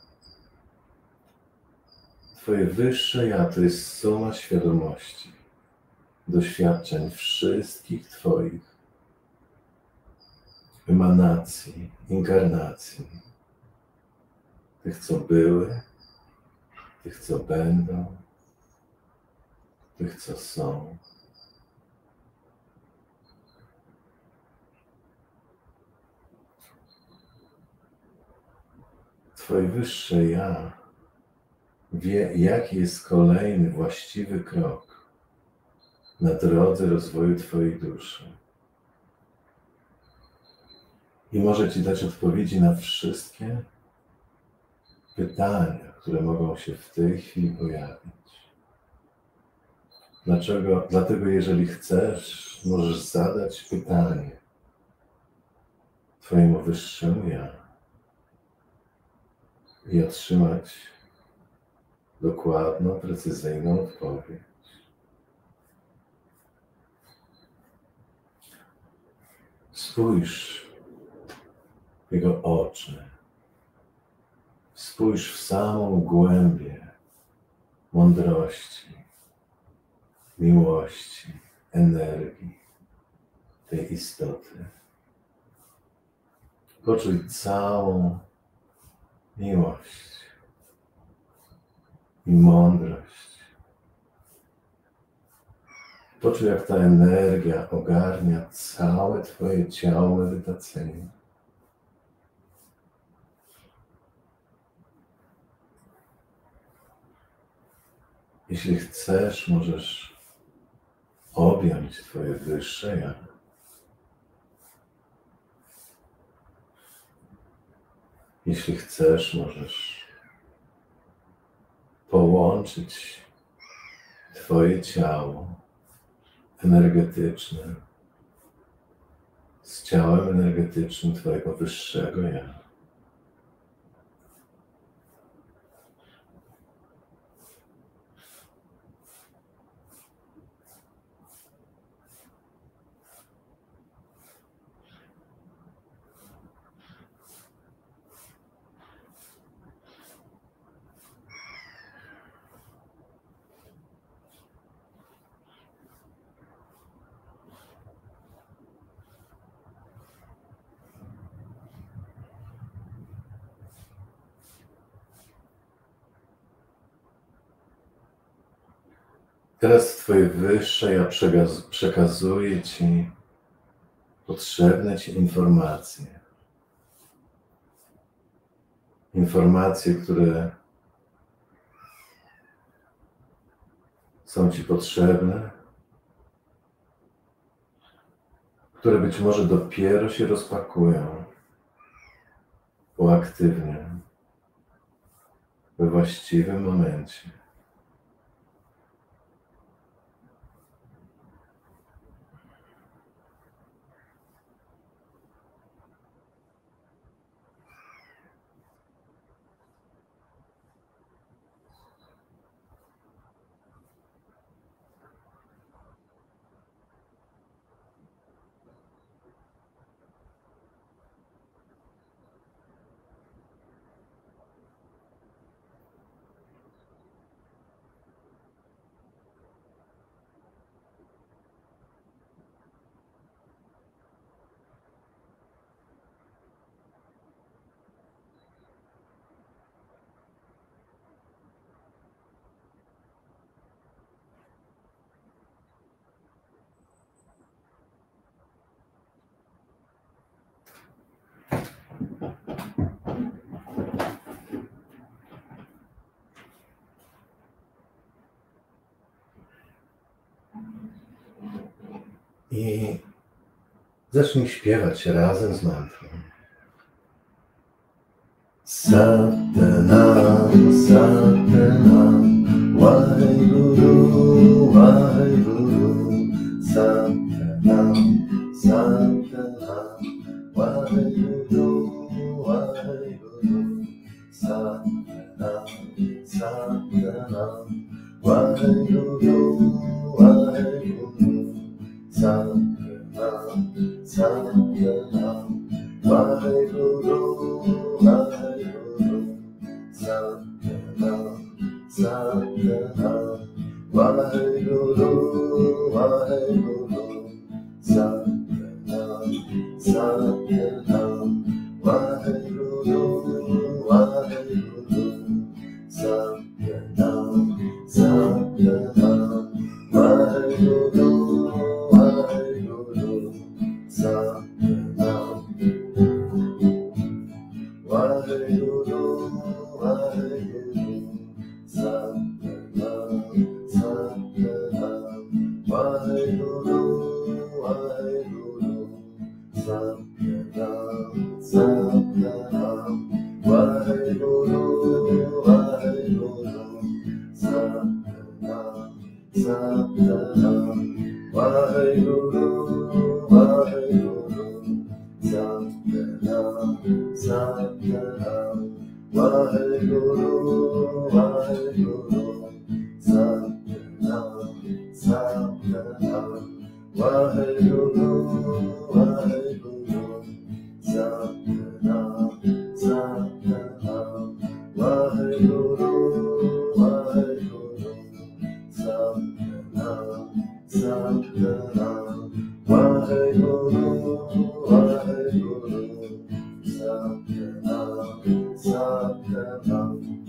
Twoje wyższe ja to jest suma świadomości, doświadczeń wszystkich Twoich emanacji, inkarnacji, tych, co były, tych, co będą, tych, co są. Twoje wyższe ja wie, jaki jest kolejny właściwy krok na drodze rozwoju Twojej duszy. I może Ci dać odpowiedzi na wszystkie pytania, które mogą się w tej chwili pojawić. Dlaczego? Dlatego, jeżeli chcesz, możesz zadać pytanie Twojemu wyższemu ja i otrzymać dokładną, precyzyjną odpowiedź. Spójrz w jego oczy. Spójrz w samą głębię mądrości, miłości, energii tej istoty. Poczuj całą miłość i mądrość. Poczuj, jak ta energia ogarnia całe Twoje ciało medytacyjne. Jeśli chcesz, możesz objąć Twoje wyższe ja. Jeśli chcesz, możesz połączyć Twoje ciało energetyczne z ciałem energetycznym Twojego wyższego ja. Teraz Twoje wyższe ja przekaz- przekazuje Ci potrzebne Ci informacje. Informacje, które są Ci potrzebne, które być może dopiero się rozpakują, uaktywnią we właściwym momencie. I zacznij śpiewać razem z mantrą. Satnam, Satnam, Waheguru, Waheguru, Satnam, Satnam, Waheguru, Waheguru, Satnam, Satnam, Waheguru, Waheguru, Satnam, Satnam, Waheguru, Waheguru, Satnam, Satnam, Waheguru, Waheguru, Satnam, Satnam, Waheguru, Waheguru, Satnam, Satnam, Waheguru, Waheguru, Satnam, Waheguru, Waheguru, Satnam, Satnam, Waheguru, Waheguru, Satnam, Satnam, Waheguru, Waheguru, Satnam, Satnam, Waheguru, Waheguru, Satnam, Satnam, Waheguru, Waheguru, Satnam, Satnam, Waheguru, Waheguru, Satnam, Satnam, Waheguru, Waheguru, Satnam, Satnam, Waheguru, Waheguru, Satnam, Satnam.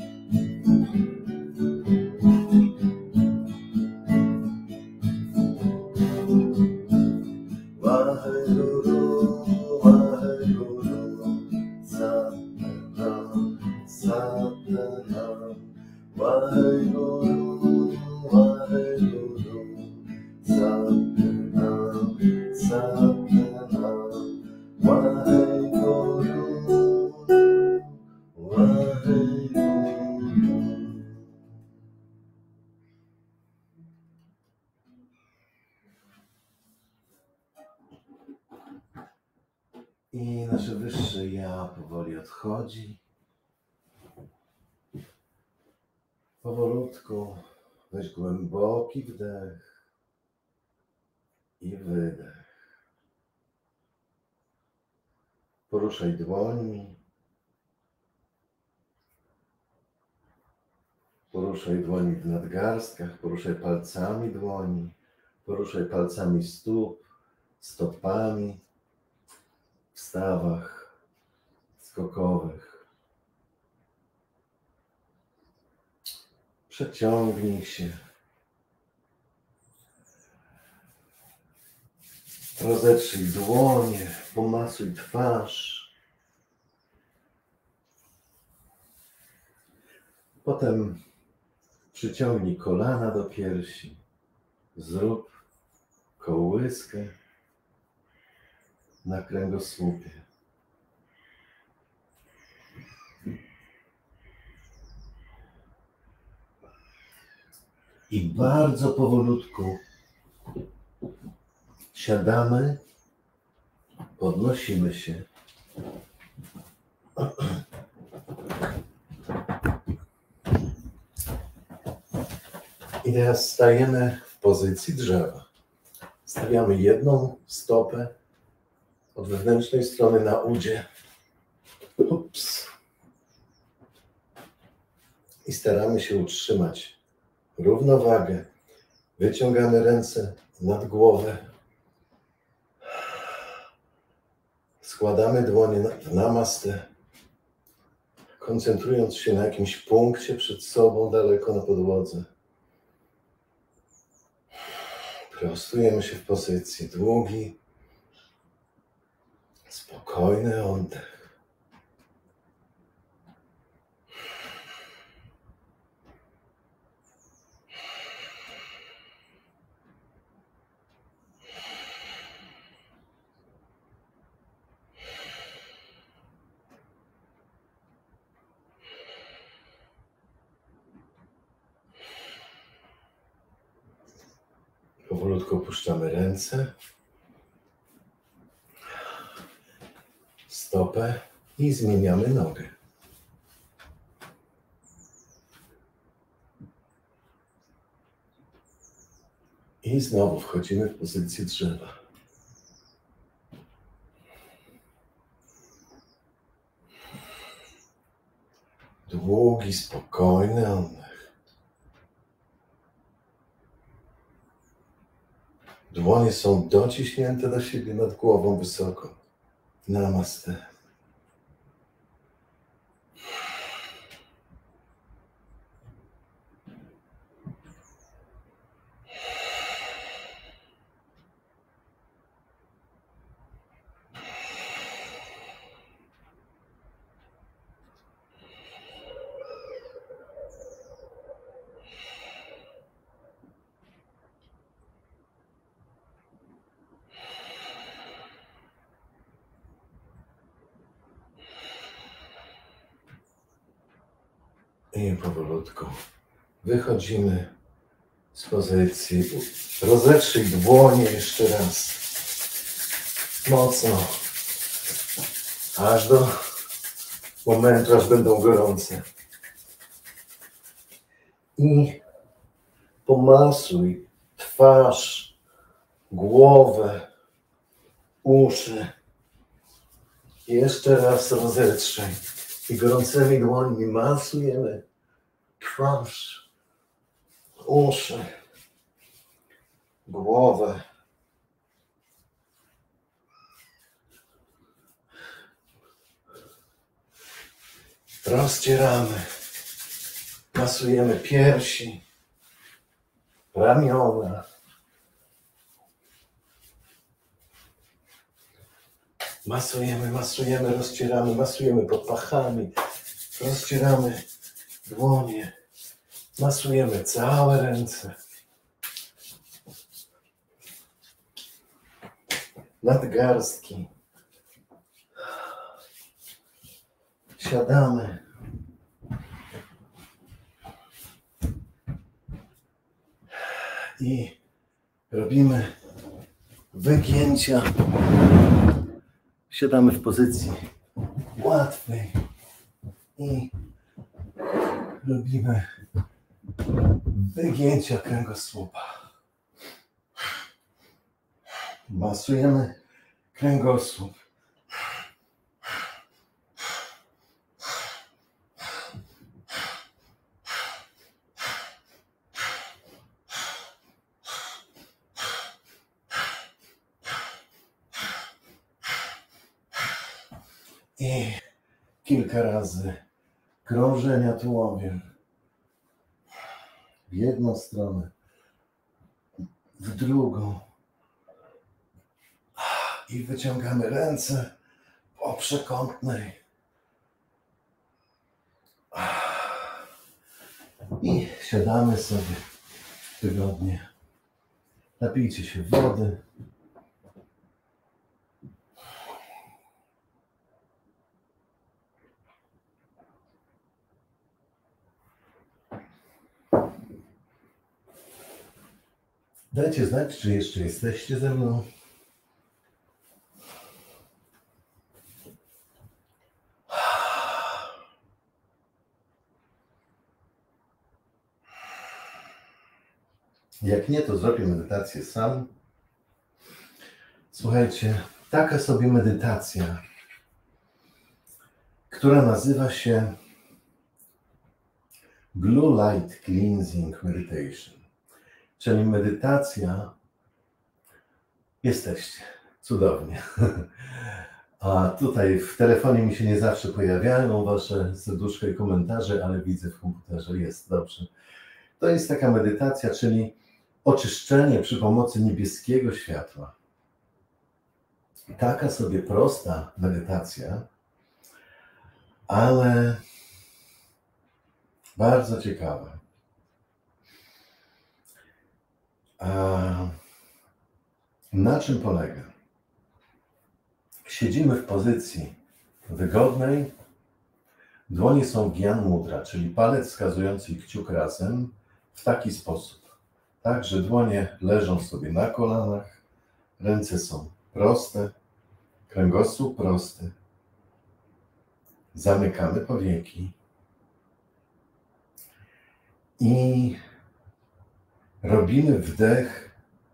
Waheguru, Waheguru, Satnam, Satnam, Waheguru, Waheguru, Satnam, Satnam, Waheguru, Waheguru. I nasze wyższe ja powoli odchodzi. Powolutku weź głęboki wdech i wydech. Poruszaj dłońmi. Poruszaj dłońmi w nadgarstkach, poruszaj palcami dłoni, poruszaj palcami stóp, stopami w stawach skokowych. Przeciągnij się. Rozetrzyj dłonie, pomasuj twarz. Potem przyciągnij kolana do piersi. Zrób kołyskę na kręgosłupie. I bardzo powolutku siadamy, podnosimy się. I teraz stajemy w pozycji drzewa. Stawiamy jedną stopę od wewnętrznej strony na udzie. Ups. I staramy się utrzymać równowagę. Wyciągamy ręce nad głowę. Składamy dłonie w namaste, koncentrując się na jakimś punkcie przed sobą, daleko na podłodze. Prostujemy się w pozycji. Długi, spokojny oddech. Powolutku opuszczamy ręce, stopę i zmieniamy nogę. I znowu wchodzimy w pozycję drzewa. Długi, spokojny oddech. Dłonie są dociśnięte do siebie nad głową wysoko. Namaste. I powolutku wychodzimy z pozycji. Rozetrzyj dłonie jeszcze raz. Mocno. Aż do momentu, aż będą gorące. I pomasuj twarz, głowę, uszy. Jeszcze raz rozetrzyj. I gorącymi dłońmi masujemy twarz, uszy, głowę. Rozcieramy, masujemy piersi, ramiona. Masujemy, masujemy, rozcieramy, masujemy pod pachami, rozcieramy dłonie, masujemy całe ręce. Nadgarstki. Siadamy. I robimy wygięcia. Siadamy w pozycji łatwej i robimy wygięcia kręgosłupa. Masujemy kręgosłup. I kilka razy krążenia tułowiem w jedną stronę, w drugą i wyciągamy ręce po przekątnej i siadamy sobie wygodnie. Napijcie się wody. Dajcie znać, czy jeszcze jesteście ze mną. Jak nie, to zrobię medytację sam. Słuchajcie, taka sobie medytacja, która nazywa się Blue Light Cleansing Meditation. Czyli medytacja, jesteście, cudownie. A tutaj w telefonie mi się nie zawsze pojawiają wasze serduszka i komentarze, ale widzę w komputerze, jest dobrze. To jest taka medytacja, czyli oczyszczenie przy pomocy niebieskiego światła. Taka sobie prosta medytacja, ale bardzo ciekawa. A na czym polega? Siedzimy w pozycji wygodnej, dłonie są Gyan Mudra, czyli palec wskazujący i kciuk razem w taki sposób. tak, że dłonie leżą sobie na kolanach, ręce są proste, kręgosłup prosty. Zamykamy powieki i robimy wdech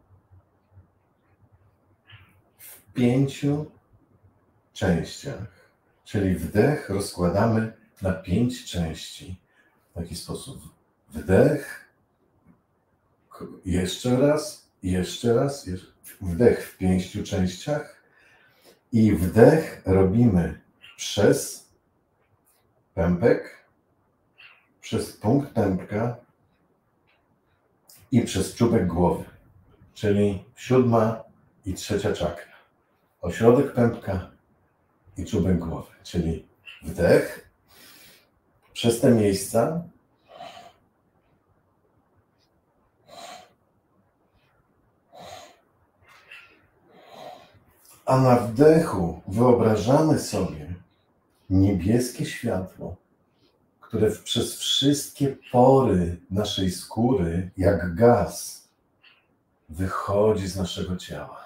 w pięciu częściach, czyli wdech rozkładamy na pięć części. W taki sposób wdech, jeszcze raz, jeszcze raz, wdech w pięciu częściach i wdech robimy przez pępek, przez punkt pępka i przez czubek głowy, czyli siódma i trzecia czakra. Ośrodek pępka i czubek głowy, czyli wdech przez te miejsca, a na wdechu wyobrażamy sobie niebieskie światło, które przez wszystkie pory naszej skóry, jak gaz, wychodzi z naszego ciała.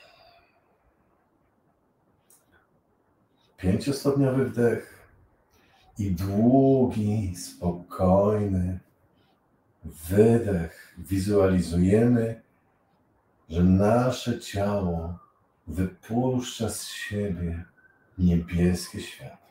Pięciostopniowy wdech i długi, spokojny wydech. Wizualizujemy, że nasze ciało wypuszcza z siebie niebieskie światło.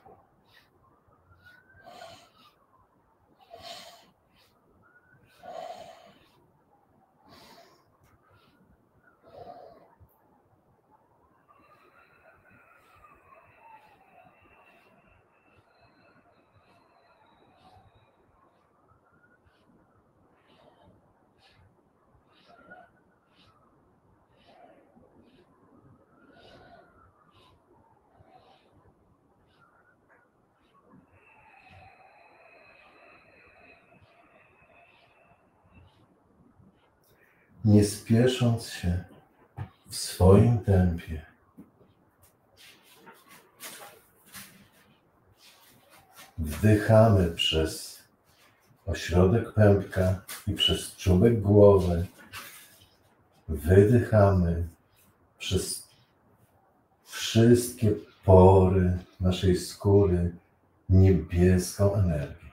Nie spiesząc się, w swoim tempie, wdychamy przez ośrodek pępka i przez czubek głowy, wydychamy przez wszystkie pory naszej skóry niebieską energię.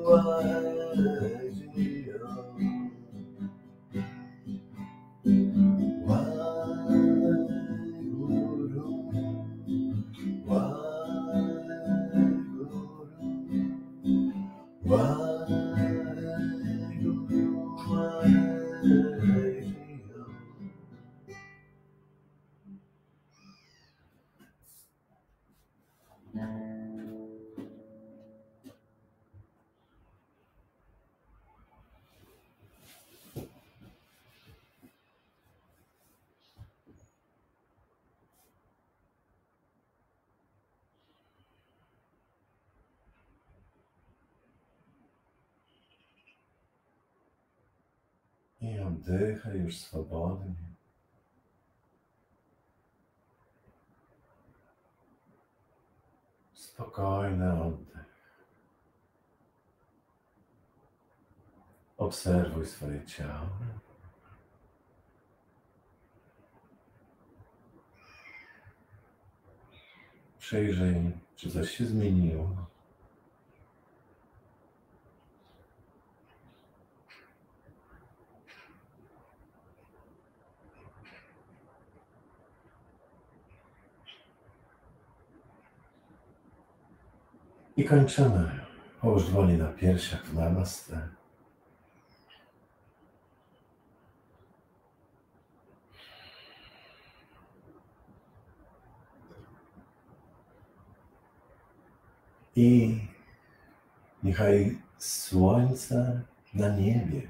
I oddychaj już swobodnie. Spokojny oddech. Obserwuj swoje ciało. Przyjrzyj, czy coś się zmieniło. I kończymy. Połóż dłonie na piersiach w namaste. I niechaj słońce na niebie,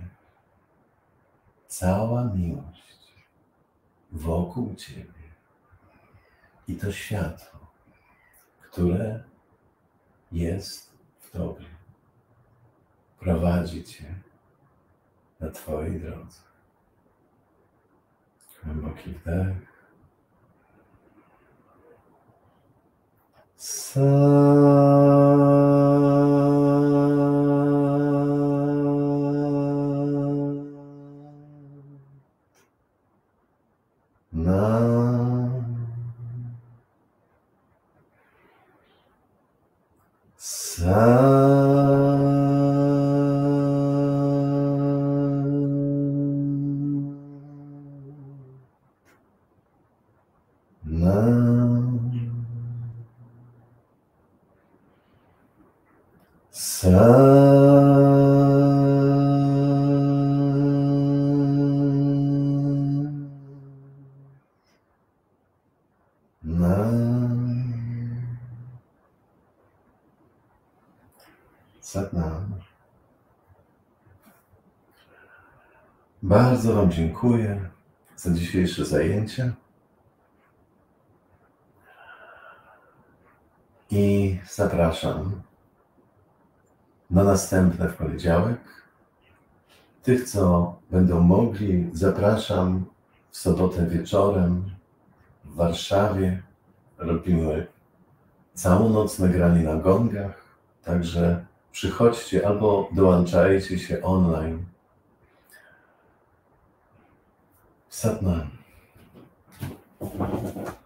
cała miłość wokół Ciebie i to światło, które jest w Tobie, prowadzi Cię na Twojej drodze. Głęboki wdech. Sa na sa na Sa na Satnam. Bardzo Wam dziękuję za dzisiejsze zajęcia i zapraszam na następne w poniedziałek. Tych, co będą mogli, zapraszam w sobotę wieczorem w Warszawie. Robimy całonocne granie na gongach, także przychodźcie albo dołączajcie się online. Satnam.